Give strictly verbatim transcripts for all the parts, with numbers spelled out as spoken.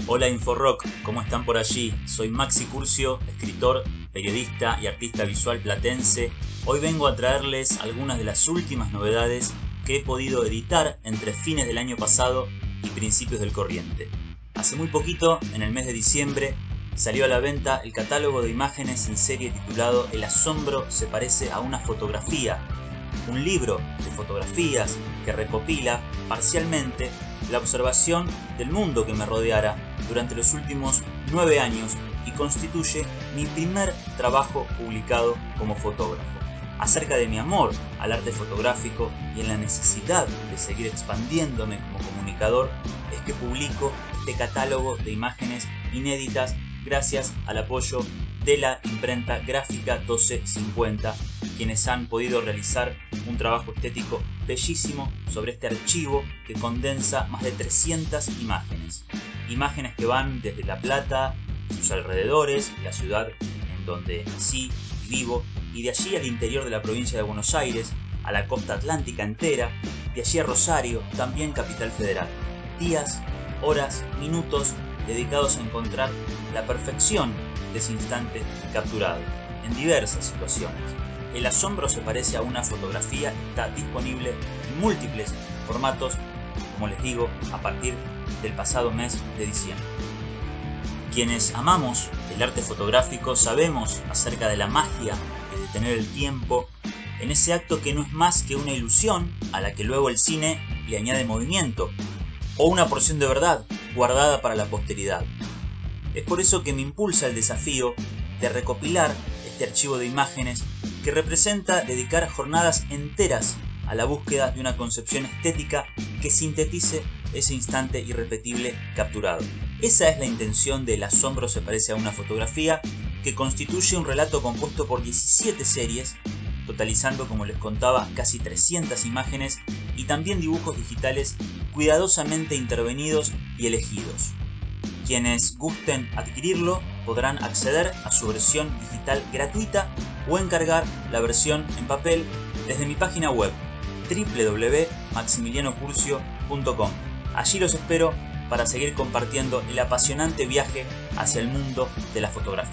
Hola Inforock, ¿cómo están por allí? Soy Maxi Curcio, escritor, periodista y artista visual platense. Hoy vengo a traerles algunas de las últimas novedades que he podido editar entre fines del año pasado y principios del corriente. Hace muy poquito, en el mes de diciembre, salió a la venta el catálogo de imágenes en serie titulado El asombro se parece a una fotografía, un libro de fotografías que recopila parcialmente la observación del mundo que me rodeara durante los últimos nueve años y constituye mi primer trabajo publicado como fotógrafo. Acerca de mi amor al arte fotográfico y en la necesidad de seguir expandiéndome como comunicador es que publico este catálogo de imágenes inéditas gracias al apoyo de la imprenta Gráfica doce cincuenta, quienes han podido realizar un trabajo estético bellísimo sobre este archivo que condensa más de trescientas imágenes. Imágenes que van desde La Plata, sus alrededores, la ciudad en donde nací y vivo, y de allí al interior de la provincia de Buenos Aires, a la costa atlántica entera, de allí a Rosario, también capital federal. Días, horas, minutos dedicados a encontrar la perfección de ese instante capturado, en diversas situaciones. El asombro se parece a una fotografía, está disponible en múltiples formatos, como les digo, a partir del pasado mes de diciembre. Quienes amamos el arte fotográfico sabemos acerca de la magia de detener el tiempo en ese acto que no es más que una ilusión a la que luego el cine le añade movimiento, o una porción de verdad guardada para la posteridad. Es por eso que me impulsa el desafío de recopilar este archivo de imágenes que representa dedicar jornadas enteras a la búsqueda de una concepción estética que sintetice ese instante irrepetible capturado. Esa es la intención de El asombro se parece a una fotografía, que constituye un relato compuesto por diecisiete series, totalizando, como les contaba, casi trescientas imágenes y también dibujos digitales cuidadosamente intervenidos y elegidos. Quienes gusten adquirirlo podrán acceder a su versión digital gratuita o encargar la versión en papel desde mi página web w w w punto maximiliano curcio punto com. Allí los espero para seguir compartiendo el apasionante viaje hacia el mundo de la fotografía.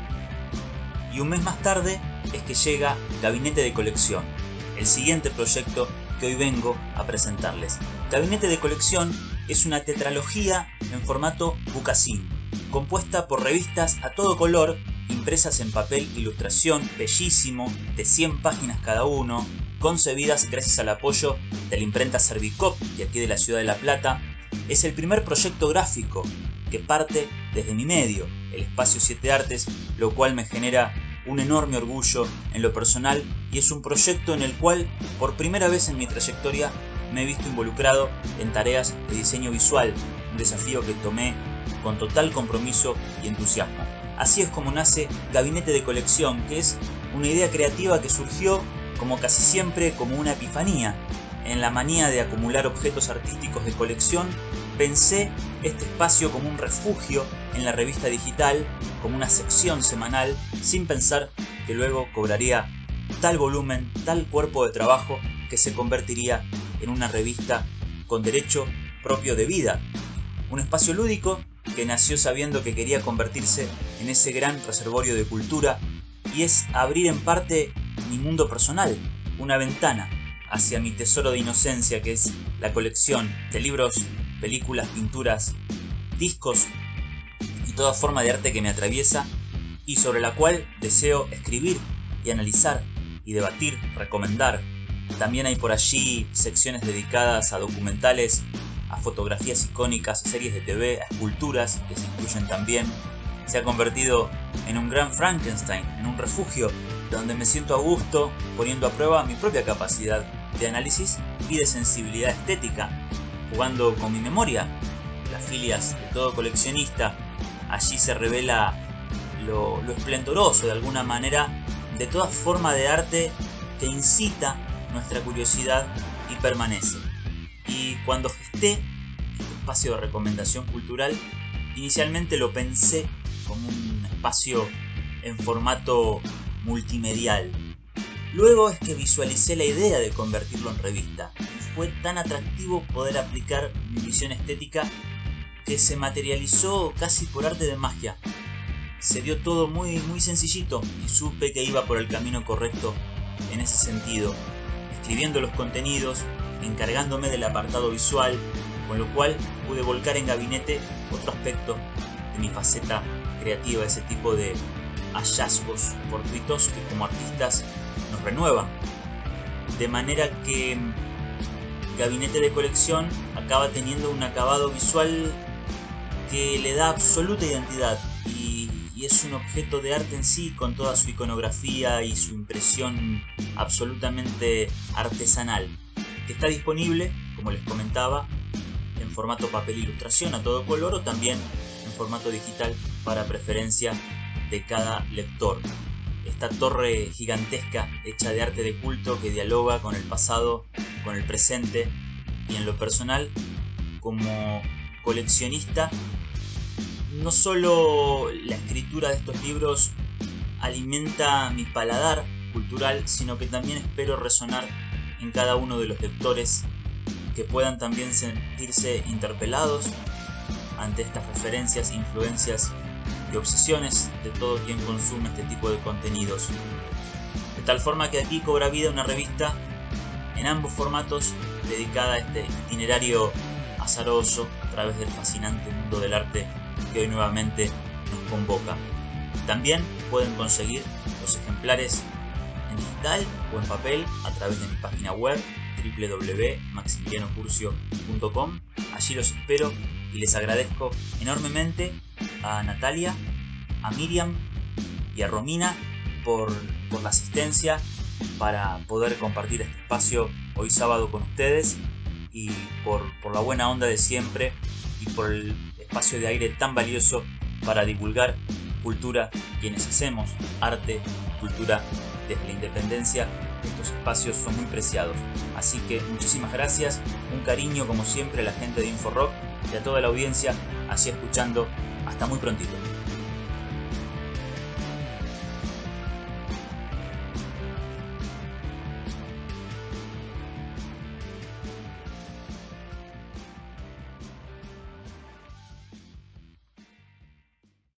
Y un mes más tarde es que llega Gabinete de Colección, el siguiente proyecto que hoy vengo a presentarles. Gabinete de Colección es una tetralogía en formato bucacín, compuesta por revistas a todo color, impresas en papel ilustración bellísimo, de cien páginas cada uno, concebidas gracias al apoyo de la imprenta Servicop de aquí de la ciudad de La Plata. Es el primer proyecto gráfico que parte desde mi medio, el Espacio siete Artes, lo cual me genera un enorme orgullo en lo personal y es un proyecto en el cual por primera vez en mi trayectoria me he visto involucrado en tareas de diseño visual, un desafío que tomé con total compromiso y entusiasmo. Así es como nace Gabinete de Colección, que es una idea creativa que surgió, como casi siempre, como una epifanía. En la manía de acumular objetos artísticos de colección, pensé este espacio como un refugio en la revista digital, como una sección semanal, sin pensar que luego cobraría tal volumen, tal cuerpo de trabajo, que se convertiría en una revista con derecho propio de vida. Un espacio lúdico que nació sabiendo que quería convertirse en ese gran reservorio de cultura y es abrir en parte mi mundo personal, una ventana hacia mi tesoro de inocencia, que es la colección de libros, películas, pinturas, discos y toda forma de arte que me atraviesa y sobre la cual deseo escribir y analizar y debatir, recomendar. También hay por allí secciones dedicadas a documentales, a fotografías icónicas, a series de T V, a esculturas que se incluyen también. Se ha convertido en un gran Frankenstein, en un refugio donde me siento a gusto poniendo a prueba mi propia capacidad de análisis y de sensibilidad estética, jugando con mi memoria. Las filias de todo coleccionista, allí se revela lo, lo esplendoroso de alguna manera de toda forma de arte que incita nuestra curiosidad y permanece. Y cuando gesté este espacio de recomendación cultural, inicialmente lo pensé como un espacio en formato multimedial. Luego es que visualicé la idea de convertirlo en revista. Y fue tan atractivo poder aplicar mi visión estética que se materializó casi por arte de magia. Se dio todo muy, muy sencillito y supe que iba por el camino correcto en ese sentido, escribiendo los contenidos, encargándome del apartado visual, con lo cual pude volcar en Gabinete otro aspecto de mi faceta creativa, ese tipo de hallazgos fortuitos que como artistas nos renuevan. De manera que Gabinete de Colección acaba teniendo un acabado visual que le da absoluta identidad y, y es un objeto de arte en sí, con toda su iconografía y su impresión absolutamente artesanal, que está disponible, como les comentaba, en formato papel ilustración a todo color o también en formato digital para preferencia de cada lector. Esta torre gigantesca hecha de arte de culto que dialoga con el pasado, con el presente, y en lo personal, como coleccionista, no solo la escritura de estos libros alimenta mi paladar cultural, sino que también espero resonar en cada uno de los lectores, que puedan también sentirse interpelados ante estas referencias, influencias y obsesiones de todo quien consume este tipo de contenidos. De tal forma que aquí cobra vida una revista en ambos formatos dedicada a este itinerario azaroso a través del fascinante mundo del arte que hoy nuevamente nos convoca. También pueden conseguir los ejemplares en digital o en papel a través de mi página web w w w punto maximiliano curcio punto com. Allí los espero y les agradezco enormemente a Natalia, a Miriam y a Romina por, por la asistencia para poder compartir este espacio hoy sábado con ustedes, y por, por la buena onda de siempre y por el espacio de aire tan valioso para divulgar cultura quienes hacemos arte, cultura desde la independencia. Estos espacios son muy preciados, así que muchísimas gracias, un cariño como siempre a la gente de InfoRock y a toda la audiencia allí escuchando. Hasta muy prontito.